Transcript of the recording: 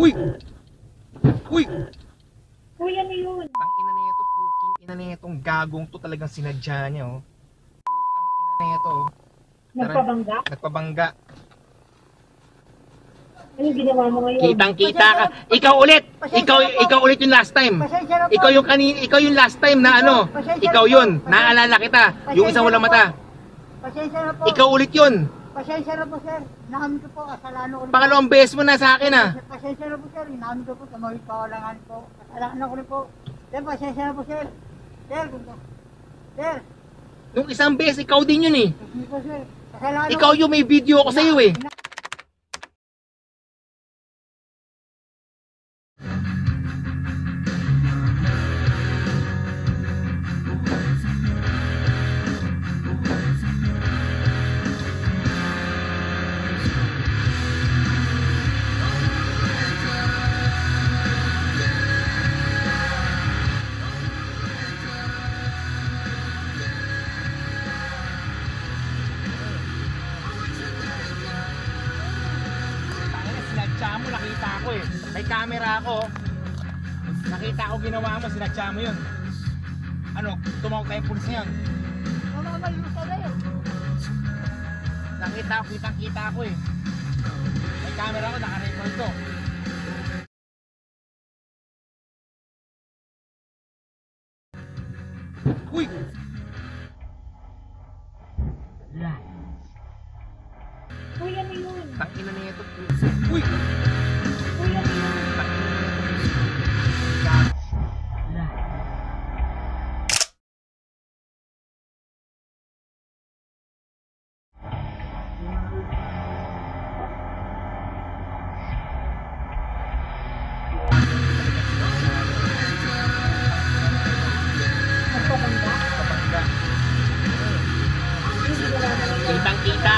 Uy! Uy! Kuya ano yun? Ang ina na ito, puking ina na itong gagong to talagang sinadya niya, oh. Putang ina na ito, oh. Nagpabangga? Nagpabangga. Anong ginawa mo ngayon? Kitang-kita ka. Ikaw ulit. Ikaw ulit yung last time. Ikaw yung last time na ano. Ikaw yun. Naalala kita. Yung isang walang mata. Pasensya na po. Ikaw ulit yun. Pasensya na po, sir. Inamin ko po, kasalanan ko rin po. Pangalawang beses mo na sa akin, ah. Pasensya na po, sir. Inamin ko po, tumawid pa ako lang po. Kasalanan ko rin po. Sir, pasensya na po, sir. Sir, sir. Nung isang beses, ikaw din yun, eh. Hindi po, sir. Kasalanan Ikaw yung may video ko sa'yo, eh. Sinadya mo, nakita ko eh. May camera ako. Nakita ko ginawa mo, sinadya mo yun. Ano, tumawag tayo pulis ngayon. Mamamayusa na yun. Nakita ko, kitang-kita ko eh. May camera ako, naka-record ko. Uy! Kuya ano yun? Tangina na ito. Uy! Kuya ano yun? Nagpabangga? Kapangga. Anong ginawa mo ngayon? Kitang-kita